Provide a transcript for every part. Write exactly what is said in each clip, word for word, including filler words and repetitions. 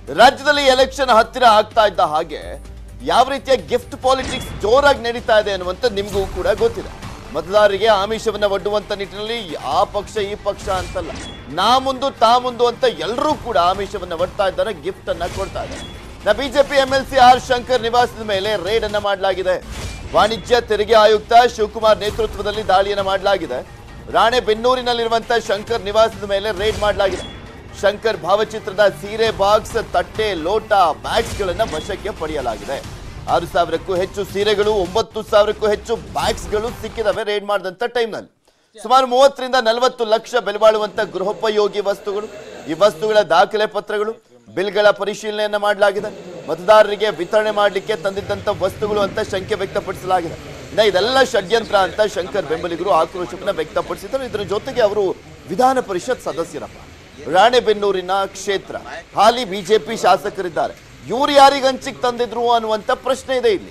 ರಾಜ್ಯದಲ್ಲಿ ಎಲೆಕ್ಷನ್ ಹತ್ತಿರ ಆಗ್ತಾ ಇದ್ದ ಹಾಗೆ ಯಾವ ರೀತಿಯ ಗಿಫ್ಟ್ ಪಾಲಿಟಿಕ್ಸ್ ಜೋರಾಗಿ ನಡೀತಾ ಇದೆ ಅನ್ನುವಂತ ನಿಮಗೂ ಕೂಡ ಗೊತ್ತಿದೆ. ಮತದಾರರಿಗೆ ಆಮಿಷವನ್ನ ಒಡ್ಡುವಂತ ನಿಟ್ಟಿನಲ್ಲಿ ಆ ಪಕ್ಷ ಈ ಪಕ್ಷ ಅಂತಲ್ಲ, ನಾ ಮುಂದು ತಾ ಮುಂದು ಅಂತ ಎಲ್ಲರೂ ಕೂಡ ಆಮಿಷವನ್ನ ಒಡ್ತಾ ಇದ್ದಾರೆ, ಗಿಫ್ಟ್ ಅನ್ನ ಕೊಡ್ತಾ ಇದ್ದಾರೆ. ನಾ ಬಿಜೆಪಿ ಎಂಎಲ್ಸಿ ಆರ್ ಶಂಕರ್ ನಿವಾಸದ ಮೇಲೆ ರೇಡ್ ಅನ್ನ ಮಾಡಲಾಗಿದೆ. ವಾಣಿಜ್ಯ ತೆರಿಗೆ ಆಯುಕ್ತ ಶಿವಕುಮಾರ್ ನೇತೃತ್ವದಲ್ಲಿ ದಾಳಿಯನ್ನ ಮಾಡಲಾಗಿದೆ. ರಾಣೆಬೆನ್ನೂರಿನಲ್ಲಿರುವಂತಹ ಶಂಕರ್ ನಿವಾಸದ ಮೇಲೆ ರೇಡ್ ಮಾಡಲಾಗಿದೆ. ಶಂಕರ್ ಭಾವಚಿತ್ರದ ಸೀರೆ, ಬಾಕ್ಸ್, ತಟ್ಟೆ, ಲೋಟ, ಬ್ಯಾಗ್ಸ್ ಗಳನ್ನ ವಶಕ್ಕೆ ಪಡೆಯಲಾಗಿದೆ. ಆರು ಸಾವಿರಕ್ಕೂ ಹೆಚ್ಚು ಸೀರೆಗಳು, ಒಂಬತ್ತು ಸಾವಿರಕ್ಕೂ ಹೆಚ್ಚು ಬ್ಯಾಗ್ಸ್ ಗಳು ಸಿಕ್ಕಿದವೆ ರೇಡ್ ಮಾಡಿದಂತ ಟೈಮ್ನಲ್ಲಿ. ಸುಮಾರು ಮೂವತ್ತರಿಂದ ನಲವತ್ತು ಲಕ್ಷ ಬೆಲೆ ಬಾಳುವಂತ ಗೃಹೋಪಯೋಗಿ ವಸ್ತುಗಳು, ಈ ವಸ್ತುಗಳ ದಾಖಲೆ ಪತ್ರಗಳು, ಬಿಲ್ಗಳ ಪರಿಶೀಲನೆಯನ್ನ ಮಾಡಲಾಗಿದೆ. ಮತದಾರರಿಗೆ ವಿತರಣೆ ಮಾಡಲಿಕ್ಕೆ ತಂದಿದ್ದಂತ ವಸ್ತುಗಳು ಅಂತ ಶಂಕೆ ವ್ಯಕ್ತಪಡಿಸಲಾಗಿದೆ. ಇನ್ನ ಇದೆಲ್ಲ ಷಡ್ಯಂತ್ರ ಅಂತ ಶಂಕರ್ ಬೆಂಬಲಿಗರು ಆಕ್ರೋಶವನ್ನ ವ್ಯಕ್ತಪಡಿಸಿದರು. ಇದರ ಜೊತೆಗೆ ಅವರು ವಿಧಾನ ಪರಿಷತ್ ಸದಸ್ಯರಪ್ಪ, ರಾಣೆಬೆನ್ನೂರಿನ ಕ್ಷೇತ್ರ, ಹಾಲಿ ಬಿಜೆಪಿ ಶಾಸಕರಿದ್ದಾರೆ, ಇವ್ರು ಯಾರಿಗೆ ಹಂಚಿಗೆ ತಂದಿದ್ರು ಅನ್ನುವಂತ ಪ್ರಶ್ನೆ ಇದೆ ಇಲ್ಲಿ.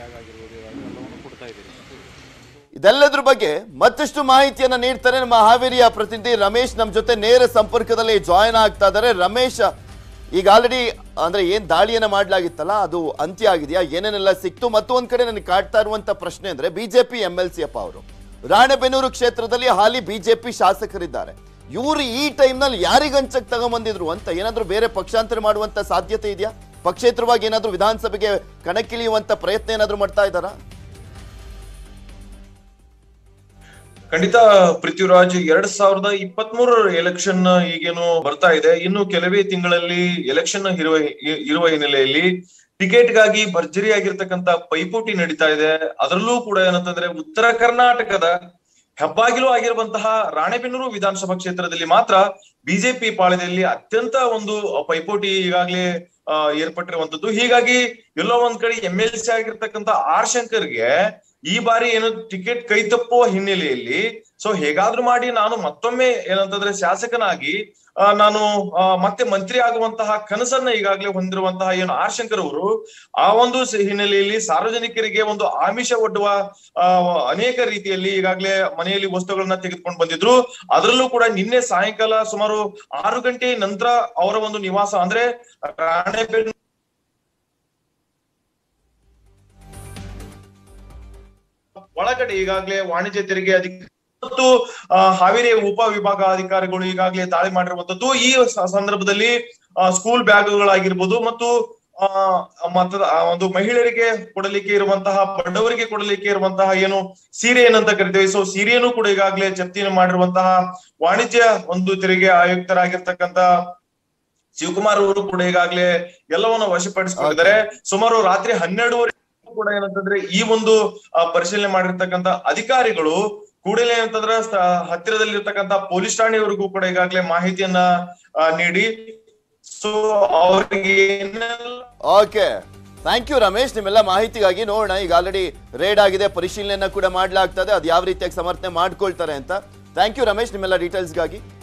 ಇದೆಲ್ಲದ್ರ ಬಗ್ಗೆ ಮತ್ತಷ್ಟು ಮಾಹಿತಿಯನ್ನ ನೀಡ್ತಾರೆ ನಮ್ಮ ಹಾವೇರಿಯ ಪ್ರತಿನಿಧಿ ರಮೇಶ್. ನಮ್ಮ ಜೊತೆ ನೇರ ಸಂಪರ್ಕದಲ್ಲಿ ಜಾಯಿನ್ ಆಗ್ತಾ ಇದ್ದಾರೆ. ರಮೇಶ್, ಈಗ ಆಲ್ರೆಡಿ ಅಂದ್ರೆ ಏನ್ ದಾಳಿಯನ್ನ ಮಾಡ್ಲಾಗಿತ್ತಲ್ಲ ಅದು ಅಂತ್ಯ ಆಗಿದೆಯಾ? ಏನೇನೆಲ್ಲ ಸಿಕ್ತು? ಮತ್ತು ಒಂದ್ ಕಡೆ ನನಗೆ ಕಾಡ್ತಾ ಇರುವಂತ ಪ್ರಶ್ನೆ ಅಂದ್ರೆ ಬಿಜೆಪಿ ಎಂ ಎಲ್ ಸಿ ಅಪ್ಪ ಅವರು ರಾಣೆಬೆನ್ನೂರು ಕ್ಷೇತ್ರದಲ್ಲಿ ಹಾಲಿ ಬಿಜೆಪಿ ಶಾಸಕರಿದ್ದಾರೆ, ಇವರು ಈ ಟೈಮ್ ನಲ್ಲಿ ಯಾರಿಗೆ ಹಂಚಕ್ ತಗೊಂಬಂದಿದ್ರು ಅಂತ ಏನಾದ್ರು ಬೇರೆ ಪಕ್ಷಾಂತರ ಮಾಡುವಂತ ಸಾಧ್ಯತೆ ಇದೆಯಾ? ಪಕ್ಷೇತರವಾಗಿ ಏನಾದ್ರು ವಿಧಾನಸಭೆಗೆ ಕಣಕ್ಕಿಳಿಯುವಂತ ಪ್ರಯತ್ನ ಏನಾದ್ರು ಮಾಡ್ತಾ ಇದ್ದಾರಾ? ಖಂಡಿತ ಪೃಥ್ವಿರಾಜ್, ಎರಡ್ ಸಾವಿರದ ಇಪ್ಪತ್ತ್ ಮೂರರ ಎಲೆಕ್ಷನ್ ಈಗೇನು ಬರ್ತಾ ಇದೆ. ಇನ್ನು ಕೆಲವೇ ತಿಂಗಳಲ್ಲಿ ಎಲೆಕ್ಷನ್ ಇರುವ ಇರುವ ಹಿನ್ನೆಲೆಯಲ್ಲಿ ಟಿಕೆಟ್ ಗಾಗಿ ಭರ್ಜರಿಯಾಗಿರ್ತಕ್ಕಂತ ಪೈಪೋಟಿ ನಡೀತಾ ಇದೆ. ಅದರಲ್ಲೂ ಕೂಡ ಏನಂತಂದ್ರೆ ಉತ್ತರ ಕರ್ನಾಟಕದ ಹೆಬ್ಬಾಗಿಲು ಆಗಿರುವಂತಹ ರಾಣೆಬೆನ್ನೂರು ವಿಧಾನಸಭಾ ಕ್ಷೇತ್ರದಲ್ಲಿ ಮಾತ್ರ ಬಿಜೆಪಿ ಪಾಳ್ಯದಲ್ಲಿ ಅತ್ಯಂತ ಒಂದು ಪೈಪೋಟಿ ಈಗಾಗಲೇ ಅಹ್ ಏರ್ಪಟ್ಟಿರುವಂತದ್ದು. ಹೀಗಾಗಿ ಎಲ್ಲೋ ಒಂದ್ ಕಡೆ ಎಂ ಎಲ್ ಸಿ ಆಗಿರ್ತಕ್ಕಂಥ ಆರ್ ಶಂಕರ್ಗೆ ಈ ಬಾರಿ ಏನು ಟಿಕೆಟ್ ಕೈ ತಪ್ಪುವ ಹಿನ್ನೆಲೆಯಲ್ಲಿ ಸೊ ಹೇಗಾದ್ರೂ ಮಾಡಿ ನಾನು ಮತ್ತೊಮ್ಮೆ ಏನಂತಂದ್ರೆ ಶಾಸಕನಾಗಿ ಅಹ್ ನಾನು ಅಹ್ ಮತ್ತೆ ಮಂತ್ರಿ ಆಗುವಂತಹ ಕನಸನ್ನ ಈಗಾಗಲೇ ಹೊಂದಿರುವಂತಹ ಏನು ಆರ್ ಶಂಕರ್ ಅವರು ಆ ಒಂದು ಹಿನ್ನೆಲೆಯಲ್ಲಿ ಸಾರ್ವಜನಿಕರಿಗೆ ಒಂದು ಆಮಿಷ ಒಡ್ಡುವ ಅಹ್ ಅನೇಕ ರೀತಿಯಲ್ಲಿ ಈಗಾಗಲೇ ಮನೆಯಲ್ಲಿ ವಸ್ತುಗಳನ್ನ ತೆಗೆದುಕೊಂಡು ಬಂದಿದ್ರು. ಅದರಲ್ಲೂ ಕೂಡ ನಿನ್ನೆ ಸಾಯಂಕಾಲ ಸುಮಾರು ಆರು ಗಂಟೆ ನಂತರ ಅವರ ಒಂದು ನಿವಾಸ ಅಂದ್ರೆ ರಾಣೆಬೆನ್ನೂರು ಒಳಗಡೆ ಈಗಾಗಲೇ ವಾಣಿಜ್ಯ ತೆರಿಗೆ ಅಧಿಕಾರಿ ಮತ್ತು ಹಾವೇರಿ ಉಪ ವಿಭಾಗ ಅಧಿಕಾರಿಗಳು ಈಗಾಗಲೇ ದಾಳಿ ಮಾಡಿರುವಂತದ್ದು. ಈ ಸಂದರ್ಭದಲ್ಲಿ ಸ್ಕೂಲ್ ಬ್ಯಾಗ್ಗಳಾಗಿರ್ಬೋದು ಮತ್ತು ಆ ಮತ ಒಂದು ಮಹಿಳೆಯರಿಗೆ ಕೊಡಲಿಕ್ಕೆ ಇರುವಂತಹ, ಬಡವರಿಗೆ ಕೊಡಲಿಕ್ಕೆ ಇರುವಂತಹ ಏನು ಸೀರೆ ಏನಂತ ಕರಿತೇವೆ, ಸೊ ಸೀರೆಯನ್ನು ಕೂಡ ಈಗಾಗಲೇ ಜಪ್ತಿಯನ್ನು ಮಾಡಿರುವಂತಹ ವಾಣಿಜ್ಯ ಒಂದು ತೆರಿಗೆ ಆಯುಕ್ತರಾಗಿರ್ತಕ್ಕಂತ ಶಿವಕುಮಾರ್ ಅವರು ಕೂಡ ಈಗಾಗಲೇ ಎಲ್ಲವನ್ನು ವಶಪಡಿಸಿಕೊಂಡಿದ್ದಾರೆ. ಸುಮಾರು ರಾತ್ರಿ ಹನ್ನೆರಡುವರೆ ಕೂಡ ಏನಂತಂದ್ರೆ ಈ ಒಂದು ಪರಿಶೀಲನೆ ಮಾಡಿರ್ತಕ್ಕಂತ ಅಧಿಕಾರಿಗಳು ಕೂಡಲೇ ಏನಂತಂದ್ರೆ ಹತ್ತಿರದಲ್ಲಿರ್ತಕ್ಕಂಥ ಪೊಲೀಸ್ ಠಾಣೆಯವರೆಗೂ ಕೂಡ ಈಗಾಗಲೇ ಮಾಹಿತಿಯನ್ನ ನೀಡಿ ಸೊ ಅವರಿಗೆ ಓಕೆ ಥ್ಯಾಂಕ್ ಯು ರಮೇಶ್, ನಿಮ್ಮೆಲ್ಲ ಮಾಹಿತಿಗಾಗಿ. ನೋಡೋಣ, ಈಗ ಆಲ್ರೆಡಿ ರೇಡ್ ಆಗಿದೆ, ಪರಿಶೀಲನೆಯನ್ನ ಕೂಡ ಮಾಡ್ಲಾಗ್ತದೆ, ಅದು ಯಾವ ರೀತಿಯಾಗಿ ಸಮರ್ಥನೆ ಮಾಡ್ಕೊಳ್ತಾರೆ ಅಂತ. ಥ್ಯಾಂಕ್ ಯು ರಮೇಶ್, ನಿಮ್ಮೆಲ್ಲ ಡೀಟೇಲ್ಸ್ಗಾಗಿ.